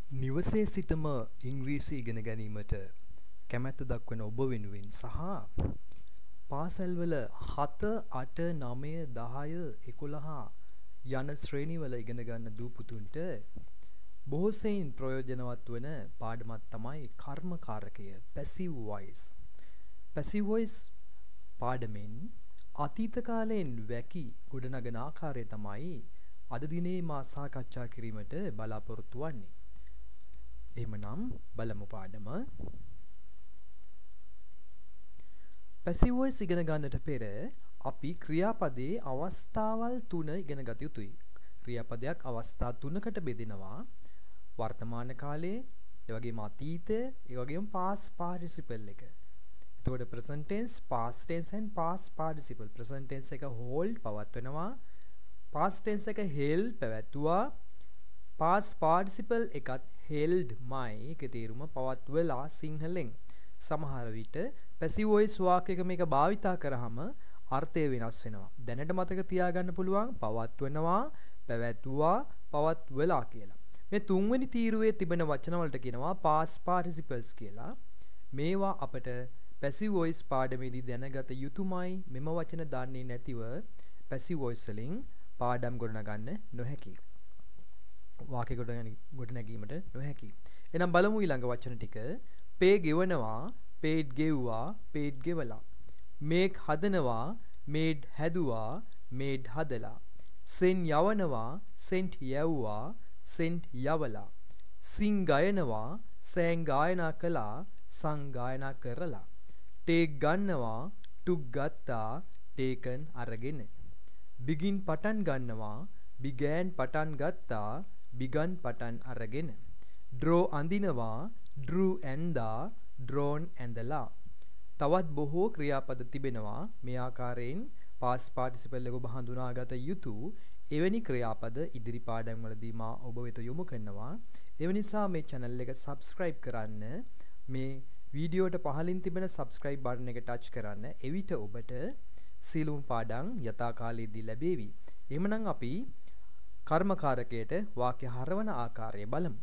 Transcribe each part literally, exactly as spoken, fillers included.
නිවසේ සිටම ඉංග්‍රීසි ඉගෙන ගැනීමට කැමැත්ත දක්වන ඔබ වෙනුවෙන් සහ පාසල්වල හත අට නවය දහය එකොළහ යන ශ්‍රේණිවල ඉගෙන ගන්න දූ පුතුන්ට බොහෝ සෙයින් ප්‍රයෝජනවත් වන පාඩමක් තමයි කර්මකාරකය passive voice. passive voice පාඩමෙන් අතීත කාලයෙන් වැකි ගොඩනගන ආකාරය තමයි අද දිනේ මා සාකච්ඡා කිරීමට බලාපොරොත්තු වන්නේ. එහෙමනම් බලමු පාඩම. passive voice ඉගෙන ගන්නට පෙර අපි ක්‍රියාපදයේ අවස්ථාවල් තුන ඉගෙන ගත යුතුයි. ක්‍රියාපදයක් අවස්ථා තුනකට බෙදෙනවා. වර්තමාන කාලයේ, ඒ වගේම අතීතය, ඒ වගේම past participle එක. එතකොට present tense, past tense and past participle. present tense එක hold පවත්වනවා. past tense එක held පැවැත්වුවා. past participle එකත් held මයි එකේ තේරුම පවත්වලා සිංහලෙන්. සමහර විට passive voice වාක්‍යයක මේක භාවිතා කරාම අර්ථය වෙනස් වෙනවා. දැනට මතක තියාගන්න පුළුවන් පවත්වනවා, පැවැත්වුවා, පවත්වලා කියලා. මේ තුන්වෙනි තීරුවේ තිබෙන වචන වලට කියනවා past participles කියලා. මේවා අපට passive voice පාඩමේදී දැනගත යුතුමයි. මෙම වචන දන්නේ නැතිව passive voice වලින් පාඩම් ගොඩනගන්න නොහැකි. වාක්‍ය ගොඩනැගීමට නොහැකි. එහෙනම් බලමු ඊළඟ වචන ටික. pay ගෙවනවා, paid ගෙව්වා, paid ගෙවලා. make හදනවා, made හැදුවා, made හදලා. send යවනවා, sent යවුවා, sent යවලා. sing ගයනවා, sang ගායනා කළා, sang ගායනා කරලා. take ගන්නවා, took ගත්තා, taken අරගෙන. begin පටන් ගන්නවා, began පටන් ගත්තා, begun පටන් අරගෙන. draw අඳිනවා, drew ඇඳා, drawn ඇඳලා. තවත් බොහෝ ක්‍රියාපද තිබෙනවා. මේ ආකාරයෙන් past participle එක ඔබ හඳුනාගත යුතු එවැනි ක්‍රියාපද ඉදිරි පාඩම් වලදී මා ඔබ වෙත යොමු කරනවා. ඒ නිසා මේ channel එක subscribe කරන්න. මේ වීඩියෝට පහලින් තිබෙන subscribe button එක touch කරන්න. එවිට ඔබට සියලුම පාඩම් යථාකාලයේදී ලැබේවි. එහෙමනම් අපි කර්මකාරකයට වාක්‍ය හරවන ආකාරය බලමු.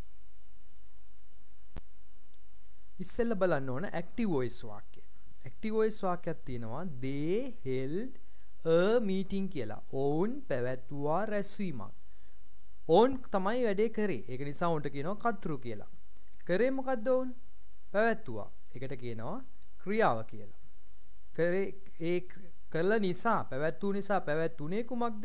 ඉස්සෙල්ල බලන්න ඕන active voice වාක්‍ය. active voice වාක්‍යයක් තියෙනවා they held a meeting කියලා. ඔවුන් පැවැත්වුවා රැස්වීමක්. ඔවුන් තමයි වැඩේ කරේ. ඒක නිසා ඔවුන්ට කියනවා කර්තෘ කියලා. කරේ මොකද්ද ඔවුන්? පැවැත්වුවා. ඒකට කියනවා ක්‍රියාව කියලා. කරේ ඒ කළ නිසා, පැවැත්වූ නිසා පැවැත්ුනේ කුමක්ද?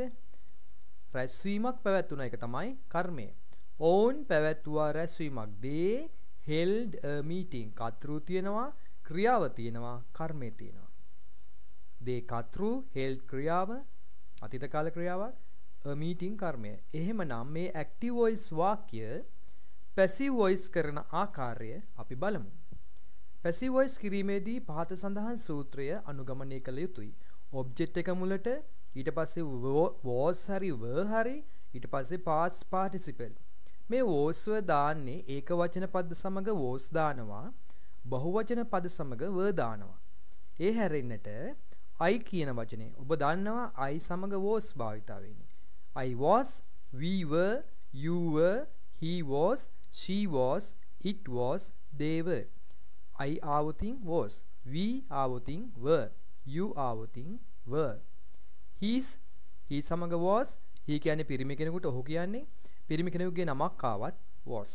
රැස්වීමක් පැවැත්වුණා. ඒක තමයි කර්මය. ඔවුන් පැවැත්වුවා රැස්වීමක්. they held a meeting. කර්තෘ තියෙනවා, ක්‍රියාව තියෙනවා, කර්මය තියෙනවා. they කර්තෘ, held ක්‍රියාව, අතීත කාල ක්‍රියාවක්, a meeting කර්මය. එහෙමනම් මේ active voice වාක්‍ය passive voice කරන ආකාරය අපි බලමු. passive voice කිරීමේදී පහත සඳහන් සූත්‍රය අනුගමනය කළ යුතුයි. object එක මුලට, ඊට පස්සේ was හරි were හරි, ඊට පස්සේ past participle. මේ was දාන්නේ ඒක වචන පද සමග was දානවා, බහුවචන පද සමග were දානවා. ඒ හැරෙන්නට I කියන වචනේ ඔබ දන්නවා I සමග was භාවිතා වෙන්නේ. I was, we were, you were, he was, she was, it was, they were. I ආවතින් was, we ආවතින් were, you ආවතින් were. He's, he සමග was, he කියන්නේ පිරිමි කෙනෙකුට ඔහු කියන්නේ, පිරිමි කෙනෙකුගේ නමක් ආවත් was.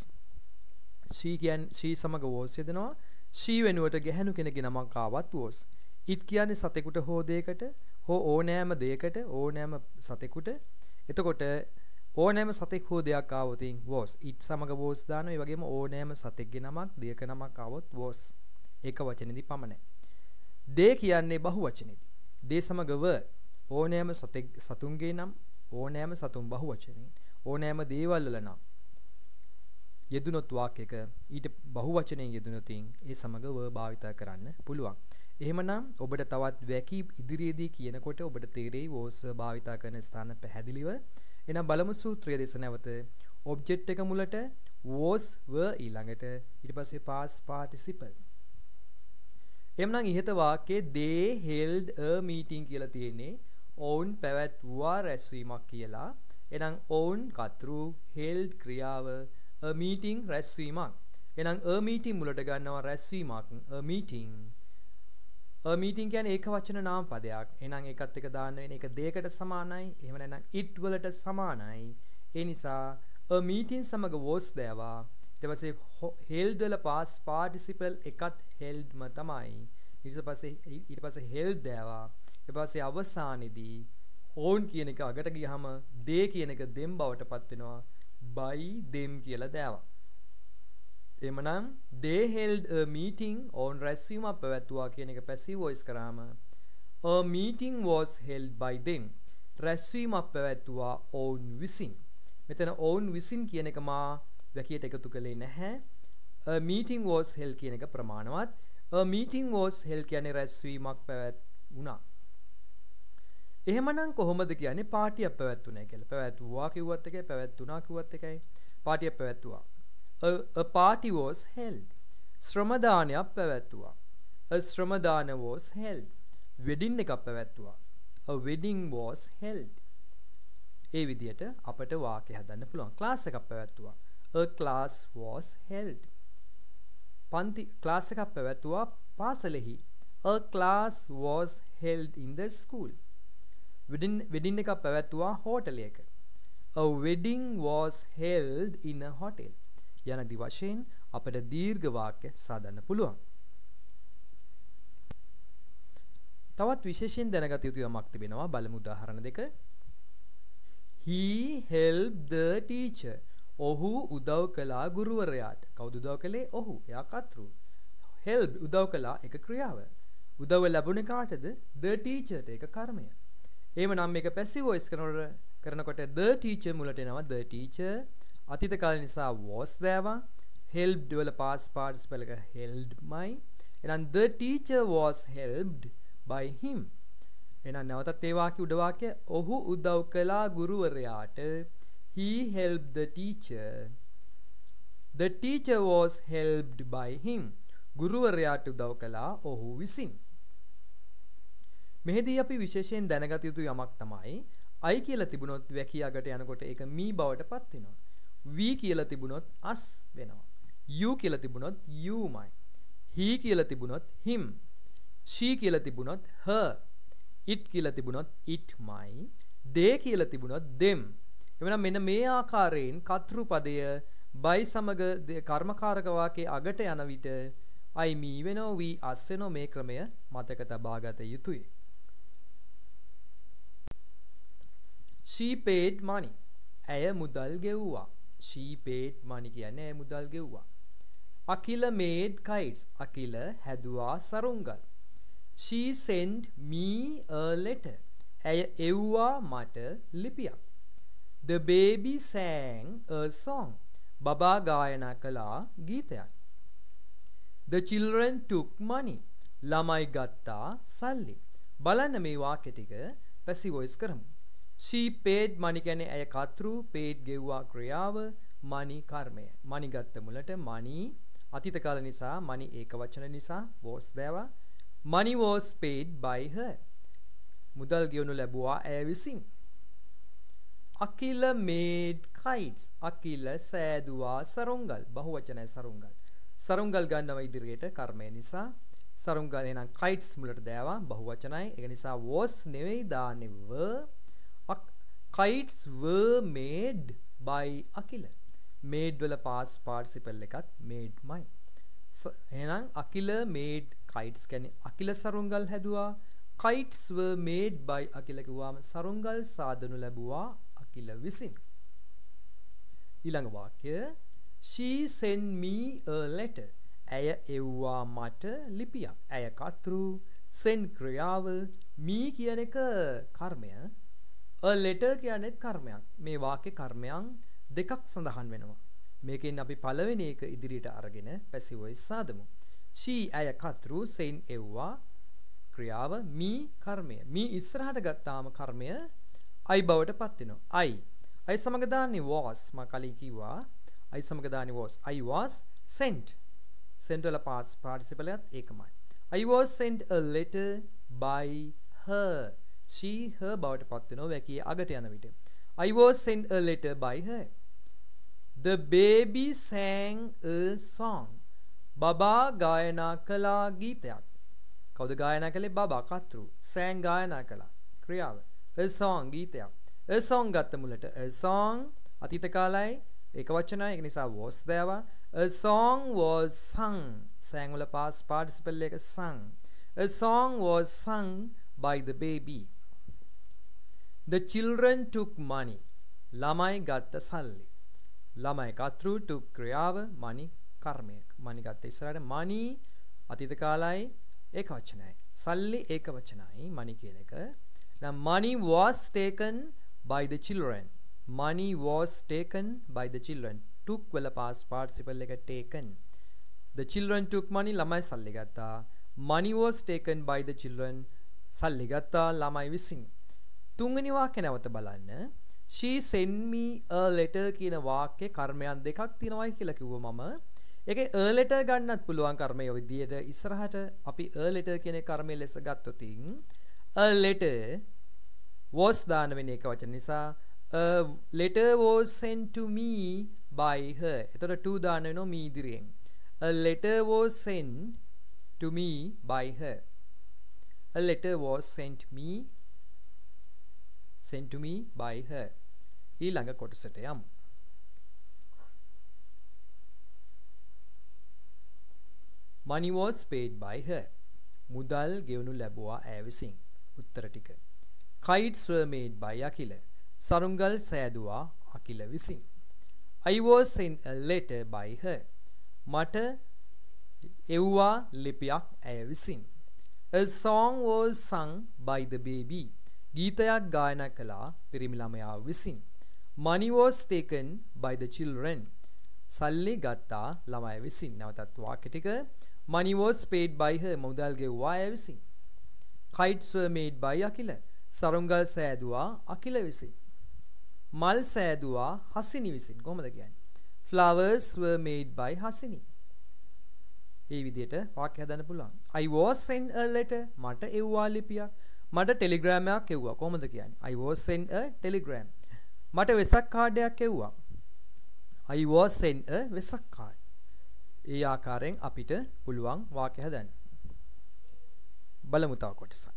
she කියන්නේ she සමග was යදනවා, she වෙනුවට ගැහැණු කෙනෙකුගේ නමක් ආවත් was. it කියන්නේ සතෙකුට හෝ දෙයකට, හෝ ඕනෑම දෙයකට, ඕනෑම සතෙකුට. එතකොට ඕනෑම සතෙක් හෝ දෙයක් ආවොතින් was. it සමග was දානවා. ඒ වගේම ඕනෑම සතෙක්ගේ නමක්, දෙයක නමක් ආවොත් was. ඒක වචනේදී පමණයි. they කියන්නේ බහුවචනේදී. they සමග were. ඕනෑම සතෙක්, සතුන්ගේ නම්, ඕනෑම සතුන් බහුවචනෙන්, ඕනෑම දේවල් වල නම් යෙදුනොත් වාක්‍යයක ඊට බහුවචනයෙන් යෙදුනොතින් ඒ සමග were භාවිත කරන්න පුළුවන්. එහෙමනම් ඔබට තවත් වැකි ඉදිරියේදී කියනකොට ඔබට තේරෙයි was භාවිත කරන ස්ථාන පැහැදිලිව. එහෙනම් බලමු සූත්‍රය දෙස නැවත. object එක මුලට was were ඊළඟට ඊට පස්සේ past participle. එහෙමනම් ඉහත වාක්‍යයේ they held a meeting කියලා තියෙන්නේ ඔවුන් පැවැත්වුවා රැස්වීමක් කියලා. එහෙනම් ඔවුන් කර්තෘ, held ක්‍රියාව, a meeting රැස්වීමක්. එහෙනම් a meeting මුලට ගන්නවා රැස්වීමක් a meeting. a meeting කියන්නේ ඒක වචන නාම පදයක්. එහෙනම් ඒකත් එක දාන්න වෙන එක දෙයකට සමානයි. එහෙම නැත්නම් it වලට සමානයි. ඒ නිසා a meeting සමග was දෑවා. ඊට පස්සේ held වල past participle එකත් held ම තමයි. ඊට පස්සේ ඊට පස්සේ held දෑවා. ඊට පස්සේ අවසානයේදී own කියන එක අගට ගියහම they කියන එක them බවට පත් වෙනවා. by them කියලා දෑවා. එමනම් they held a meeting on රැස්වීමක් පැවැත්වුවා කියන එක passive voice කරාම a meeting was held by them රැස්වීමක් පැවැත්වුවා own විසින්. මෙතන own විසින් කියන එක මා වැකියට එකතු කළේ නැහැ. a meeting was held කියන එක ප්‍රමාණවත්. a meeting was held කියන්නේ රැස්වීමක් පැවැත්වුණා. එහෙමනම් කොහොමද කියන්නේ පාටියක් පැවැත්වුණා කියලා. පැවැත්වුවා කිව්වත් එකයි පැවැත්වුණා කිව්වත් එකයි. පාටියක් පැවැත්වුවා. A, a party was held. ශ්‍රමදානයක් පැවැත්වුවා. A shramadana was held. wedding එකක් පැවැත්වුවා. A wedding was held. ඒ විදිහට අපට වාක්‍ය හදන්න පුළුවන්. ක්ලාස් එකක් පැවැත්වුවා. A class was held. පන්ති ක්ලාස් එකක් පැවැත්වුවා පාසලෙහි. A class was held in the school. wedding wedding එකක් පැවැත්වුවා හෝටලයක. A wedding was held in a hotel. යනදි වශයෙන් අපට දීර්ඝ වාක්‍ය සාදන්න පුළුවන්. තවත් විශේෂයෙන් දැනගත යුතු යමක් තිබෙනවා. බලමු උදාහරණ දෙක. He helped the teacher. ඔහු උදව් කළා ගුරුවරයාට. කවුද උදව් කළේ? ඔහු. එයා කර්තෘ. help උදව් කළා එක ක්‍රියාව. උදව් ලැබුණේ කාටද? the teacher ට. ඒක කර්මය. එහෙමනම් මේක passive voice කරනකොට කරනකොට the teacher මුලට එනවා the teacher. අතීත කාල නිසා was දෑවා. helped වල past participle එක held මයි. එහෙනම් the teacher was helped by him. එහෙනම් නැවතත් ඒ වාක්‍ය උඩ වාක්‍ය ඔහු උදව් කළා ගුරුවරයාට. he helped the teacher. the teacher was helped by him. ගුරුවරයාට උදව් කළා ඔහු විසින්. මෙහිදී අපි විශේෂයෙන් දැනගත යුතු යමක් තමයි I කියලා තිබුණොත් වැකියාකට යනකොට ඒක me බවට පත් වෙනවා. we කියලා තිබුණොත් us වෙනවා. you කියලා තිබුණොත් youමයි. he කියලා තිබුණොත් him. she කියලා තිබුණොත් her. it කියලා තිබුණොත් itමයි. they කියලා තිබුණොත් them. එවනම් මෙන්න මේ ආකාරයෙන් කර්තෘ පදය by සමග කර්මකාරක වාක්‍යයේ අගට යන විට I me වෙනවා we us වෙනවා. මේ ක්‍රමය මතක තබා ගත යුතුයි. She paid money. ඇය මුදල් ගෙව්වා. She paid money කියන්නේ ඇය මුදල් ගෙව්වා. Akila made kites. Akila හැදුවා සරුංගල්. She sent me a letter. ඇය එව්වා මට ලිපියක්. The baby sang a song. බබා ගායනා කළා ගීතයක්. The children took money. ළමයි ගත්තා සල්ලි. බලන්න මේ වාක්‍ය ටික passive voice කරමු. She paid money කියන්නේ ඇය කර්තෘ. paid ගෙව්වා ක්‍රියාව. money කර්මය. money ගත්ත මුලට money අතීත කාල නිසා money ඒක වචන නිසා was දෑවා. money was paid by her. මුදල් ගෙවනු ලැබුවා ඇය විසින්. Akila made kites. Akila සෑදුවා සරුංගල්. බහුවචනයි සරුංගල්. සරුංගල් ගන්නව ඉදිරියට කර්මය නිසා. සරුංගල් එහෙනම් kites මුලට දෑවා බහුවචනයි. ඒක නිසා was නෙවෙයි දාන්නේ were. Kites were made by Akila. made වල past participle එකත් made මයි. එහෙනම් Akila made kites කියන්නේ Akila සරුංගල් හැදුවා. kites were made by Akila කිව්වම සරුංගල් සාදනු ලැබුවා Akila විසින්. ඊළඟ වාක්‍ය She sent me a letter. ඇය එව්වා මට ලිපියක්. ඇය කර්තෘ. send ක්‍රියාව. me කියන එක කර්මය. a letter කියන්නේ කර්මයක්. මේ වාක්‍ය කර්මයන් දෙකක් සඳහන් වෙනවා. මේකෙන් අපි පළවෙනි එක ඉදිරියට අරගෙන passive voice සාදමු. she ඇය කර්තෘ. send එව්වා ක්‍රියාව. me කර්මය. me ඉස්සරහට ගත්තාම කර්මය I බවට පත් වෙනවා. I I සමග දාන්නේ was. මම කලින් කිව්වා I සමග දාන්නේ was. I was sent. sent වල past participle එකත් ඒකමයි. I was sent a letter by her. she her බවට පත් වෙනවා වැකියේ අගට යන විට. I was sent a letter by her. The baby sang a song. බබා ගායනා කළා ගීතයක්. කවුද ගායනා කළේ? බබා කතෘ. sang ගායනා කළා. ක්‍රියාව. a song ගීතයක්. a song ගත්ත මුලට a song අතීත කාලයයි ඒක වචනයි. ඒක නිසා was there. A song was sung. sang වල past participle එක sung. A song was sung by the baby. The children took money. ළමයි ගත්ත සල්ලි. ළමයි කතෘ took ක්‍රියාව money කර්මය. money ගත්ත ඉස්සරහට money අතීත කාලයයි ඒක වචනයි. සල්ලි ඒක වචනයි money කියන එක. Now money was taken by the children. Money was taken by the children. Took වල past participle එක taken. The children took money. ළමයි සල්ලි ගත්තා. Money was taken by the children. සල්ලි ගත්තා ළමයි විසින්. තුන්වෙනි වාක්‍ය නැවත බලන්න. She sent me a letter කියන වාක්‍යයේ කර්මයන් දෙකක් තියෙනවායි කියලා කිව්වා මම. ඒකේ a letter ගන්නත් පුළුවන් කර්මයේ ඔය විදියට ඉස්සරහට අපි a letter කියන කර්මයේ ලෙස ගත්තොත් a letter was දාන වෙන එක වචන නිසා a letter was sent to me by her. එතකොට to දාන වෙනවා me ඉදිරියෙන්. A letter was sent to me by her. A letter was sent me sent to me by her. ඊළඟ කොටසට යමු. Money was paid by her. මුදල් ගෙවනු ලැබුවා ඇය විසින්. උත්තර ටික. Kites were made by Akila. සරුංගල් සෑදුවා Akila විසින්. I was sent a letter by her. මට එව්වා ලිපියක් ඇය විසින්. A song was sung by the baby. ගීතයක් ගායනා කළා පිරිමි ළමයා විසින්. Money was taken by the children. සල්ලි ගත්තා ළමයා විසින්. නැවතත් වාක්‍ය ටික. Money was paid by her. මුදල් ගෙව්වා ඇය විසින්. Kites were made by Akila. සරුංගල් සෑදුවා Akila විසින්. මල් සෑදුවා හසිනි විසින්. කොහොමද කියන්නේ? Flowers were made by Hasini. ඒ විදිහට වාක්‍ය හදන්න පුළුවන්. I was sent a letter. මට එව්වා ලිපියක්. මට ටෙලිග්‍රෑම් එකක් එව්වා. කොහොමද කියන්නේ? I was sent a telegram. මට වෙසක් කාඩයක් එව්වා. I was sent a Vesak card. ඒ ආකාරයෙන් අපිට පුළුවන් වාක්‍ය හදන්න. බලමු තව කොටසක්.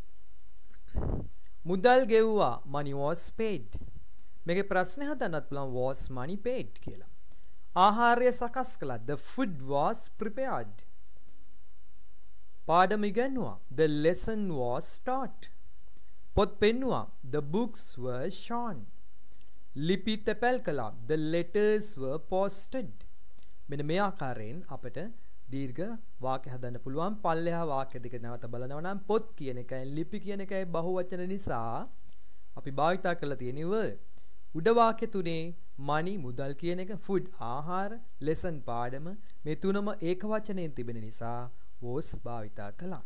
මුදල් ගෙව්වා. money was paid. මේකේ ප්‍රශ්නේ හදන්නත් පුළුවන් was money paid කියලා. ආහාරය සකස් කළා. The food was prepared. පාඩම ඉගෙනුවා. The lesson was taught. පොත් පෙන්නුවා. The books were shown. ලිපි තැපැල් කළා. The letters were posted. මෙන්න මේ ආකාරයෙන් අපිට දීර්ඝ වාක්‍ය හදන්න පුළුවන්. පල්ලෙහා වාක්‍ය දෙක නැවත බලනවා නම් පොත් කියන එකයි ලිපි කියන එකයි බහුවචන නිසා අපි භාවිතා කරලා තියෙනවා. උඩ වාක්‍ය තුනේ money මුදල් කියන එක, food ආහාර, lesson පාඩම මේ තුනම ඒක වචනයෙන් තිබෙන නිසා was භාවිතා කළා.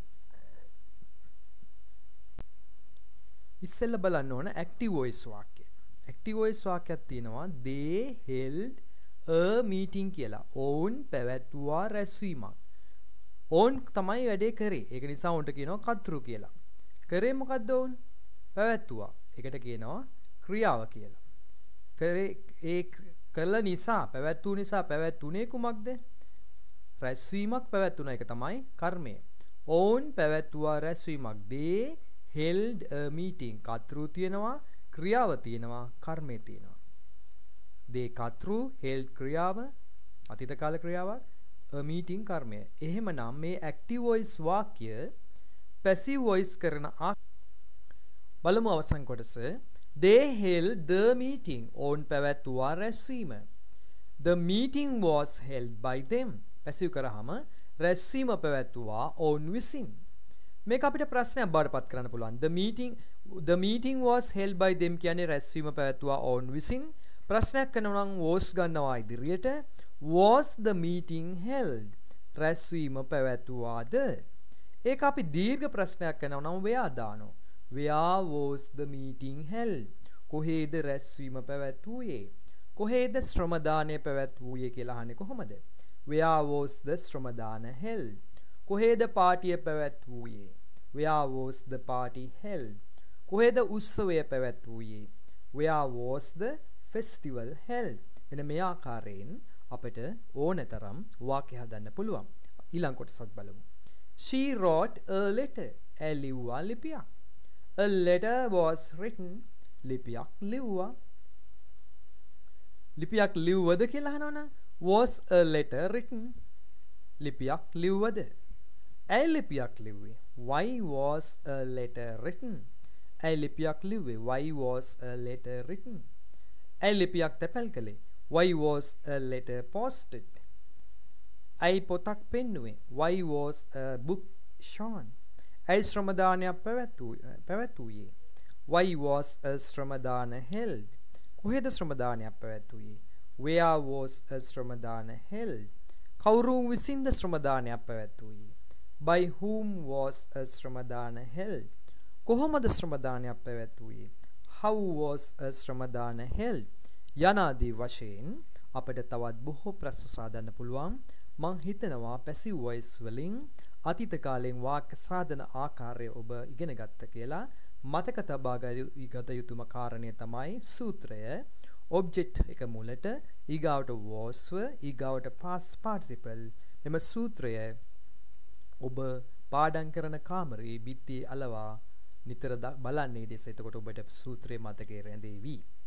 ඉස්සෙල්ලා බලන්න ඕන active voice වාක්‍ය. active voice වාක්‍යයක් තියෙනවා they held a meeting කියලා. ඔවුන් පැවැත්වුවා රැස්වීමක්. ඔවුන් තමයි වැඩේ කරේ. ඒක නිසා ඔවුන්ට කියනවා කතෘ කියලා. කරේ මොකද්ද ඔවුන්? පැවැත්වුවා. ඒකට කියනවා ක්‍රියාව කියලා. කරේ ඒ කළ නිසා පැවැත්වූ නිසා පැවැත්ුනේ කුමක්ද? රැස්වීමක් පැවැත්ුණා. ඒක තමයි කර්මය. ඔවුන් පැවැත්වුවා රැස්වීමක්. they held a meeting. කතෘ තියෙනවා, ක්‍රියාව තියෙනවා, කර්මය තියෙනවා. they කතෘ held ක්‍රියාව අතීත කාල ක්‍රියාවක්, a meeting කර්මය. එහෙමනම් මේ active voice වාක්‍ය passive voice කරන බලමු අවසන් කොටස. They held the meeting. ඔවුන් පැවැත්වුවා රැස්වීම. The meeting was held by them. passive කරාම රැස්වීම පැවැත්වුවා ඔවුන් විසින්. මේක අපිට ප්‍රශ්නයක් බවට පත් කරන්න පුළුවන්. The meeting the meeting was held by them කියන්නේ රැස්වීම පැවැත්වුවා ඔවුන් විසින්. ප්‍රශ්නයක් කරනවා නම් was ගන්නවා ඉදිරියට. Was the meeting held? රැස්වීම පැවැත්වුවාද? ඒක අපි දීර්ඝ ප්‍රශ්නයක් කරනවා නම් where දානවා. Where was the meeting held? කොහේද රැස්වීම පැවැත්වුවේ? කොහේද ශ්‍රමදානය පැවැත්වුවේ කියලා අහන්නේ කොහොමද? Where was the shramadana held? කොහේද පාටිය පැවැත්වුවේ? Where was the party held? කොහේද උත්සවය පැවැත්වුවේ? Where was the festival held? මෙන්න මේ ආකාරයෙන් අපිට ඕනතරම් වාක්‍ය හදන්න පුළුවන්. ඊළඟ කොටසත් බලමු. She wrote a letter. ඇය ලිව්වා ලිපියක්. A letter was written. ලිපියක් ලිව්වා. ලිපියක් ලිව්වද කියලා අහනවනම් was a letter written. ලිපියක් ලිව්වද? ඇයි ලිපියක් ලිව්වේ? Why was a letter written? ඇයි ලිපියක් ලිව්වේ? Why was a letter written? ඇයි ලිපියක් තැපැල් කළේ? Why was a letter posted? ඇයි පොතක් පෙන්නුවේ? Why was a book shown? ඇයි ශ්‍රමදානයක් පැවැත්වුවේ? Why was a shramadana held? කොහෙද ශ්‍රමදානයක් පැවැත්වුවේ? Where was a shramadana held? කවුරුන් විසින්ද ශ්‍රමදානයක් පැවැත්වුවේ? By whom was a shramadana held? කොහොමද ශ්‍රමදානයක් පැවැත්වුවේ? How was a shramadana held? යනාදී වශයෙන් අපිට තවත් බොහෝ ප්‍රශ්න සාදන්න පුළුවන්. මං හිතනවා පැසිව් වොයිස් වලින් අතීත කාලෙන් වාක්‍ය සාධන ආකාරය ඔබ ඉගෙන ගත්ත කියලා. මතක තබා ගත යුතුම කාරණය තමයි සූත්‍රය. ඔබ්ජෙක්ට් එක මුලට ඊගාවට was ඊගාවට past participle. මෙම සූත්‍රය ඔබ පාඩම් කරන කාමරේ බිත්තියේ අලවා නිතර බලන්නේ. එතකොට ඔබට සූත්‍රයේ මතකයේ රැඳේවි.